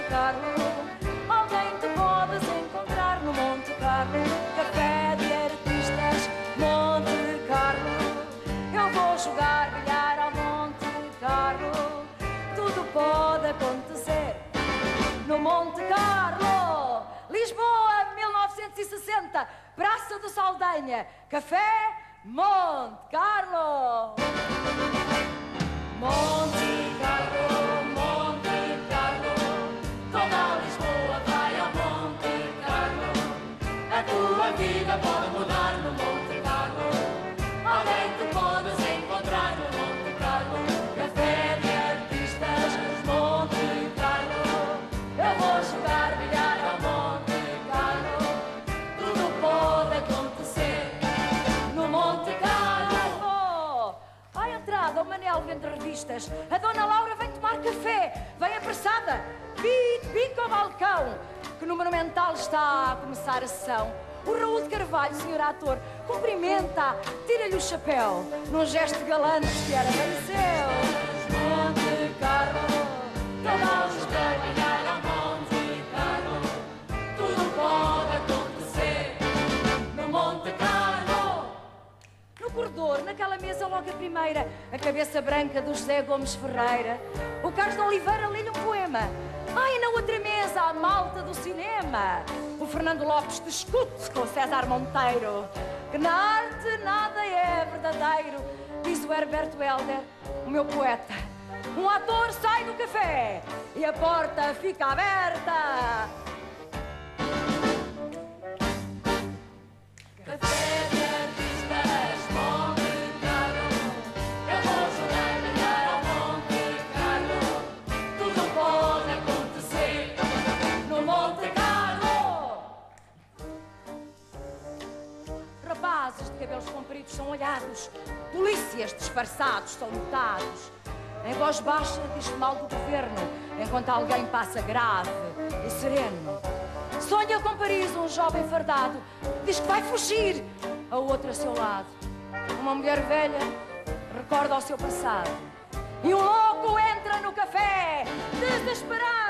Carlo. Alguém te podes encontrar no Monte Carlo. Café de artistas, Monte Carlo. Eu vou jogar bilhar ao Monte Carlo. Tudo pode acontecer no Monte Carlo. Lisboa, 1960, Praça do Saldanha, Café Monte Carlo. Monte Carlo, Monte Carlo, toda Lisboa vai ao Monte Carlo. A tua vida pode mudar no Monte Carlo. Alguém te podes encontrar no Monte Carlo. Café de artistas, Monte Carlo. Eu vou jogar bilhar ao Monte Carlo. Tudo pode acontecer no Monte Carlo. À entrada, o Manel vende revistas. A Dona Laura vem tomar café. Vem apressada. Pica ao balcão, que no Monumental está a começar a sessão. O Raul de Carvalho, senhor ator, cumprimenta, tira-lhe o chapéu, num gesto galante que era bem seu. Monte Carlo, toda Lisboa vai ao Monte Carlo. Tudo pode acontecer no Monte Carlo. No corredor, naquela mesa logo a primeira, a cabeça branca do José Gomes Ferreira. O Carlos de Oliveira lê-lhe um poema. Ai, na outra mesa, a malta do cinema. O Fernando Lopes discute com o César Monteiro que na arte nada é verdadeiro. Diz o Herberto Helder, o meu poeta. Um ator sai do café e a porta fica aberta. Café de artistas, Monte Carlo. Eu vou jogar bilhar ao Monte Carlo. Tudo pode acontecer no Monte Carlo. Rapazes de cabelos compridos são olhados. Polícias disfarçados são notados. Em voz baixa diz mal do governo, enquanto alguém passa grave e sereno. Sonha com Paris um jovem fardado, diz que vai fugir, a outra a seu lado. Uma mulher velha recorda o seu passado. E um louco entra no café, desesperado.